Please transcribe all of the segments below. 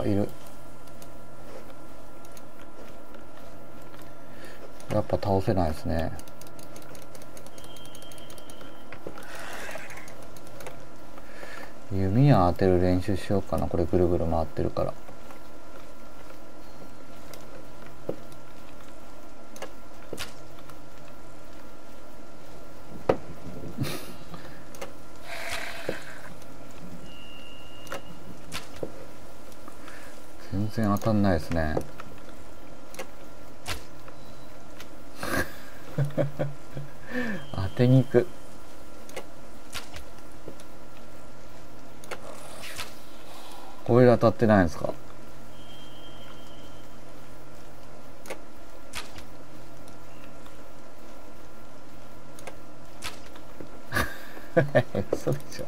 いる。やっぱ倒せないですね。弓矢当てる練習しようかな。これぐるぐる回ってるから。全然当たんないですね。当てに行く。これで当たってないんですか？嘘でしょ。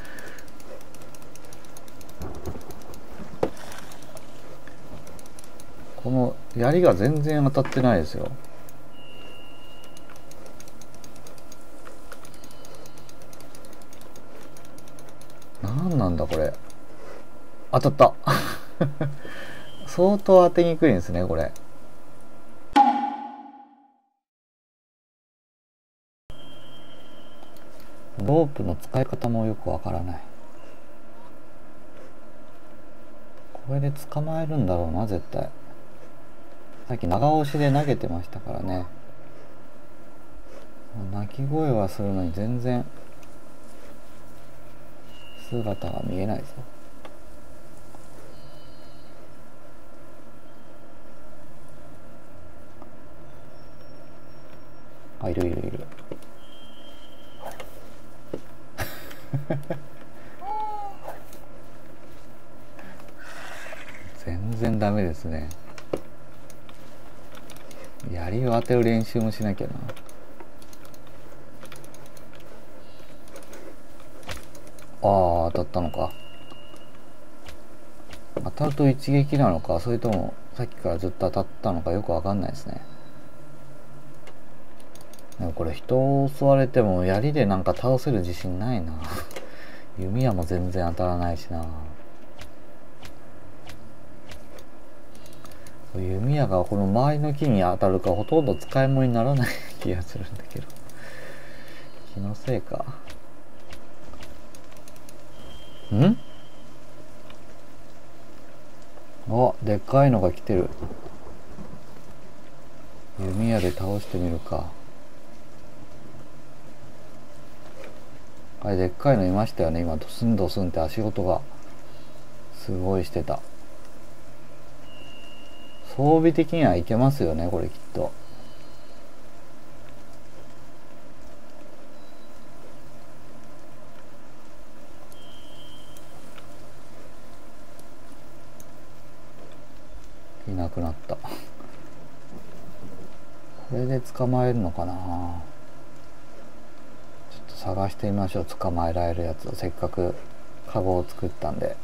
この槍が全然当たってないですよ。なんなんだこれ。当たった。相当当てにくいんですねこれ。ロープの使い方もよくわからない。これで捕まえるんだろうな絶対。さっき長押しで投げてましたからね。鳴き声はするのに全然姿が見えないぞ。あ、いるいるいる。全然ダメですね。槍を当てる練習もしなきゃな。ああ、当たったのか。当たると一撃なのか、それともさっきからずっと当たったのかよくわかんないですね。でもこれ人を襲われても槍でなんか倒せる自信ないな。弓矢も全然当たらないしな。弓矢がこの周りの木に当たるかほとんど使い物にならない気がするんだけど。気のせいか。ん？あ、でっかいのが来てる。弓矢で倒してみるか。あれでっかいのいましたよね。今ドスンドスンって足音がすごいしてた。装備的にはいけますよねこれきっと。いなくなった。これで捕まえるのかな。ちょっと探してみましょう。捕まえられるやつを。せっかくカゴを作ったんで。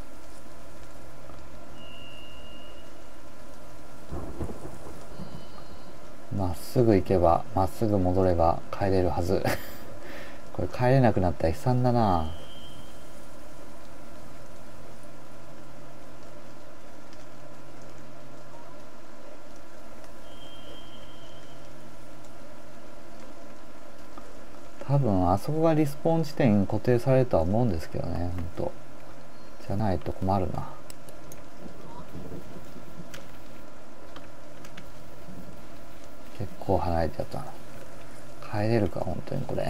まっすぐ行けばまっすぐ戻れば帰れるはず。これ帰れなくなったら悲惨だな。多分あそこがリスポーン地点に固定されるとは思うんですけどね。ほんとじゃないと困るな。結構離れちゃったな。帰れるか本当にこれ。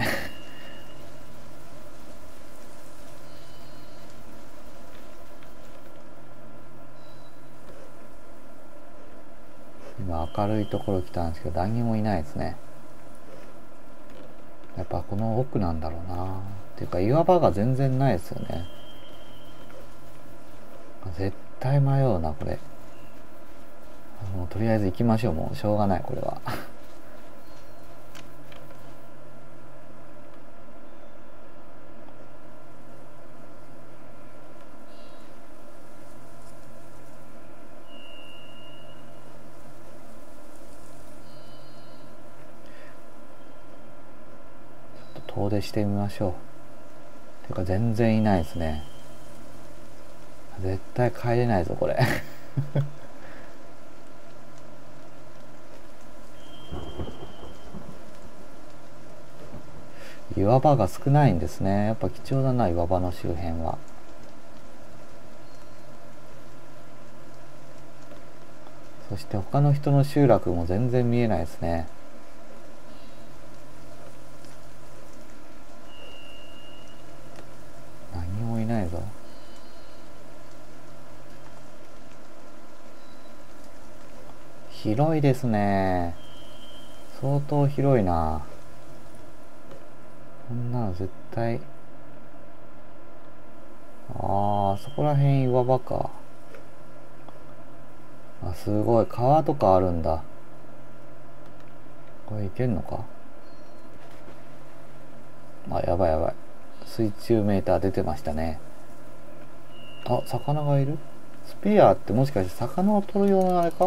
今明るいところ来たんですけど誰にもいないですね。やっぱこの奥なんだろうな。っていうか岩場が全然ないですよね。絶対迷うなこれ。もうとりあえず行きましょう。もうしょうがないこれは。ちょっと遠出してみましょう。ていうか全然いないですね。 絶対帰れないぞこれ岩場が少ないんですね。やっぱ貴重だな、岩場の周辺は。そして他の人の集落も全然見えないですね。何もいないぞ。広いですね。相当広いな。こんなの絶対。あそこら辺岩場か。すごい川とかあるんだ。これいけんのか。やばいやばい。水中メーター出てましたね。魚がいる。スピアってもしかして魚を取るようなあれか。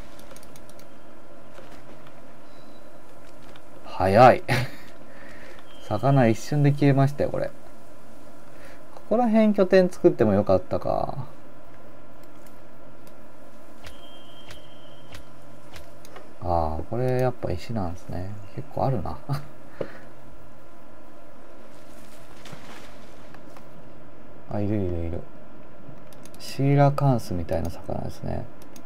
早い魚一瞬で消えましたよこれ。ここら辺拠点作ってもよかったか。これやっぱ石なんですね。結構あるないるいるいる。シーラカンスみたいな魚ですね。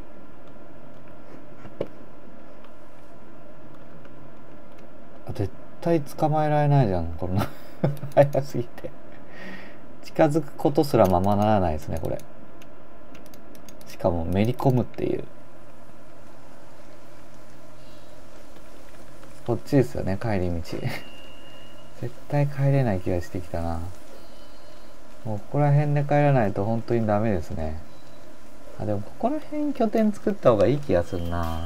絶対捕まえられないじゃんこんな早すぎて近づくことすらままならないですねこれ。しかもめり込むっていう。こっちですよね帰り道絶対帰れない気がしてきたな。もうここら辺で帰らないと本当にダメですね。でもここら辺拠点作った方がいい気がするな。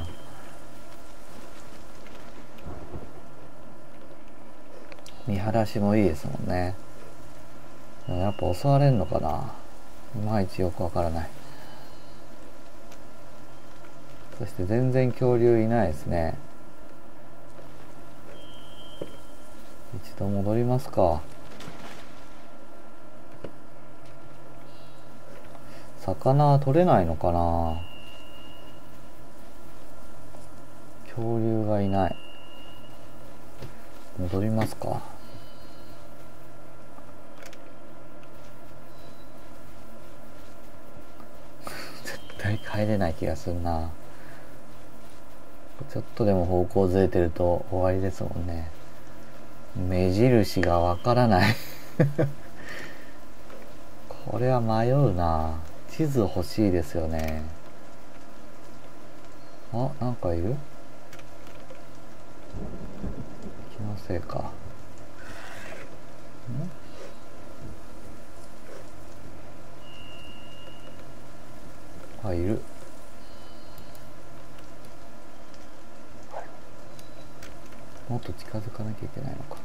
見晴らしもいいですもんね。やっぱ襲われんのかな。いまいちよくわからない。そして全然恐竜いないですね。一度戻りますか。魚は取れないのかな。恐竜がいない。戻りますか。絶対帰れない気がするな。ちょっとでも方向ずれてると終わりですもんね。目印がわからないこれは迷うな。地図欲しいですよね。なんかいる。気のせいか。いる。もっと近づかなきゃいけないのか。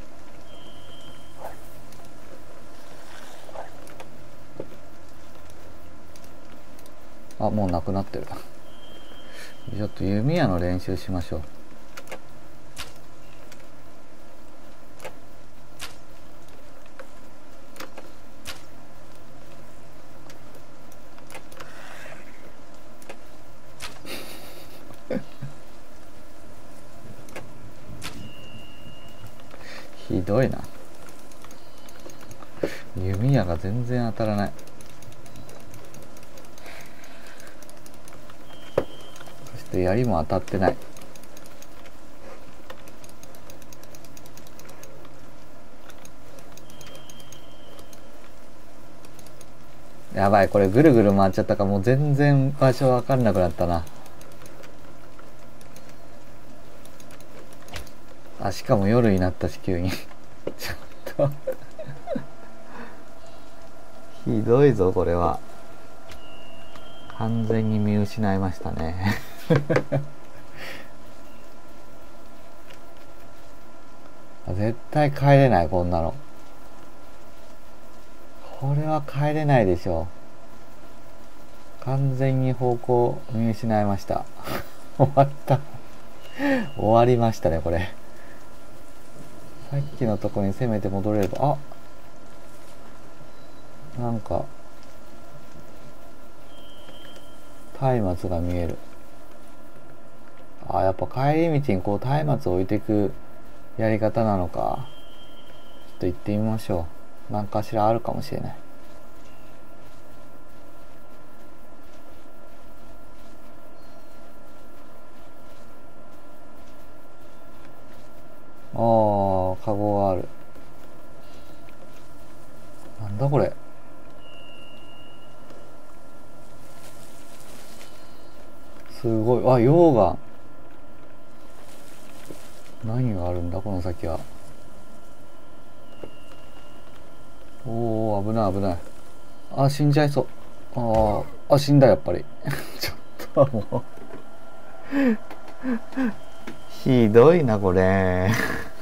もうなくなってるちょっと弓矢の練習しましょう。ひどいな。弓矢が全然当たらない。そして槍も当たってない。やばい、これぐるぐる回っちゃったからもう全然場所分かんなくなったな。しかも夜になったし急にちょっとひどいぞこれは。完全に見失いましたね絶対帰れないこんなの。これは帰れないでしょう。完全に方向見失いました終わった終わりましたねこれ。さっきのとこに攻めて戻れれば。なんか松明が見える。あ、やっぱ帰り道にこう松明を置いていくやり方なのか。ちょっと行ってみましょう。何かしらあるかもしれない。ああ、カゴがある。なんだこれ。すごい。あ、溶岩。何があるんだこの先は。おお、危ない危ない。あ、死んじゃいそう。死んだやっぱり。ちょっともうひどいなこれ。